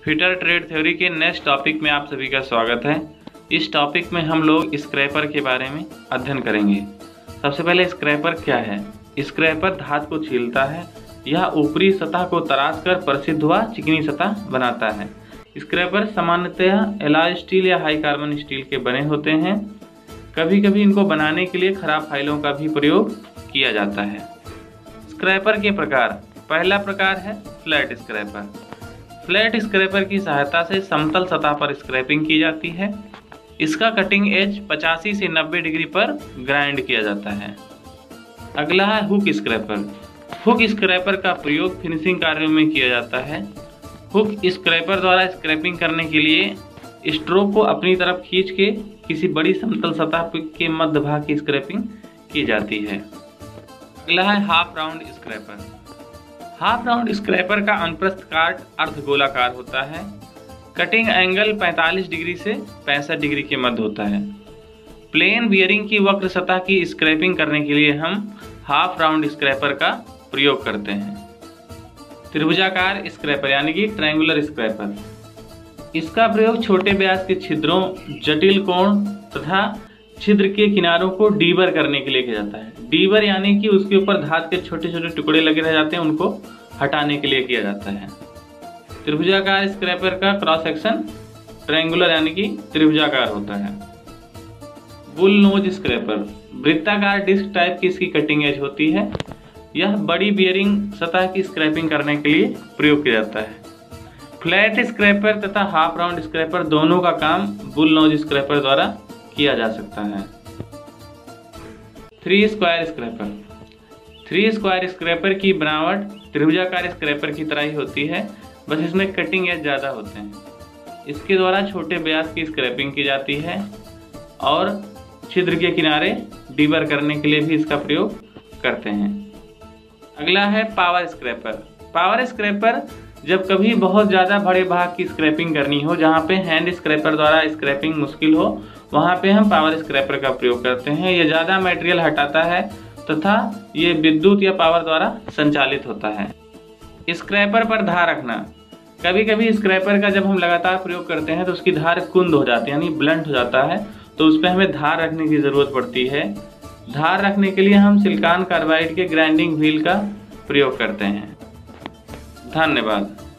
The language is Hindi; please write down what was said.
फिटर ट्रेड थ्योरी के नेक्स्ट टॉपिक में आप सभी का स्वागत है। इस टॉपिक में हम लोग स्क्रैपर के बारे में अध्ययन करेंगे। सबसे पहले स्क्रैपर क्या है। स्क्रैपर धातु को छीलता है। यह ऊपरी सतह को तराश कर प्रसिद्ध हुआ चिकनी सतह बनाता है। स्क्रैपर सामान्यतः एलॉय स्टील या हाई कार्बन स्टील के बने होते हैं। कभी कभी इनको बनाने के लिए खराब फाइलों का भी प्रयोग किया जाता है। स्क्रैपर के प्रकार। पहला प्रकार है फ्लैट स्क्रैपर। फ्लैट स्क्रैपर की सहायता से समतल सतह पर स्क्रैपिंग की जाती है। इसका कटिंग एज 85 से 90 डिग्री पर ग्राइंड किया जाता है। अगला है हुक स्क्रैपर। हुक स्क्रैपर का प्रयोग फिनिशिंग कार्यों में किया जाता है। हुक स्क्रैपर द्वारा स्क्रैपिंग करने के लिए स्ट्रोक को अपनी तरफ खींच के किसी बड़ी समतल सतह के मध्य भाग की स्क्रैपिंग की जाती है। अगला है half round scraper. Half round scraper का अनुप्रस्थ काट अर्धगोलाकार होता है। कटिंग एंगल 45 डिग्री से 65 डिग्री के मध्य होता है। प्लेन बियरिंग की वक्र सतह की स्क्रैपिंग करने के लिए हम हाफ राउंड स्क्रैपर का प्रयोग करते हैं। त्रिभुजाकार स्क्रैपर यानी कि ट्रायंगुलर स्क्रैपर। इसका प्रयोग छोटे व्यास के छिद्रों, जटिल कोण तथा छिद्र के किनारों को डीबर करने के लिए किया जाता है। डीबर यानी कि उसके ऊपर धातु के छोटे छोटे टुकड़े लगे रह जाते हैं, उनको हटाने के लिए किया जाता है। त्रिभुजाकार स्क्रैपर का क्रॉस सेक्शन ट्रायंगुलर यानी कि त्रिभुजाकार होता है। Bull nose scraper. वृत्ताकार डिस्क टाइप की इसकी कटिंग एज होती है। यह बड़ी बियरिंग सतह की स्क्रैपिंग करने के लिए प्रयोग किया जाता है। फ्लैट स्क्रैपर तथा हाफ राउंड स्क्रैपर दोनों का काम बुल नोज स्क्रैपर द्वारा किया जा सकता है। 3 स्क्वायर स्क्रैपर। 3 स्क्वायर स्क्रैपर की बनावट त्रिभुजाकार स्क्रैपर की तरह ही होती है, बस इसमें कटिंग एज ज़्यादा होते हैं। इसके द्वारा छोटे व्यास की स्क्रैपिंग की जाती है और छिद्र के किनारे डीबर करने के लिए भी इसका प्रयोग करते हैं। अगला है पावर स्क्रैपर। पावर स्क्रैपर जब कभी बहुत ज़्यादा बड़े भाग की स्क्रैपिंग करनी हो, जहाँ पे हैंड स्क्रैपर द्वारा स्क्रैपिंग मुश्किल हो, वहाँ पे हम पावर स्क्रैपर का प्रयोग करते हैं। ये ज़्यादा मटेरियल हटाता है तथा ये विद्युत या पावर द्वारा संचालित होता है। स्क्रैपर पर धार रखना। कभी कभी स्क्रैपर का जब हम लगातार प्रयोग करते हैं तो उसकी धार कुंद हो जाती है यानी ब्लंट हो जाता है, तो उस पर हमें धार रखने की ज़रूरत पड़ती है। धार रखने के लिए हम सिलिकॉन कार्बाइड के ग्राइंडिंग व्हील का प्रयोग करते हैं। धन्यवाद।